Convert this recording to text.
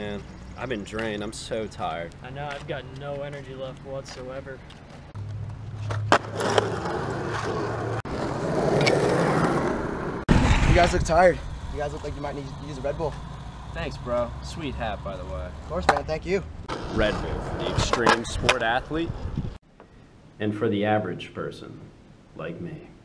man. I've been drained. I'm so tired. I know, I've got no energy left whatsoever. You guys look tired. You guys look like you might need to use a Red Bull. Thanks, bro. Sweet hat, by the way. Of course, man. Thank you. Red Bull, the extreme sport athlete. And for the average person, like me.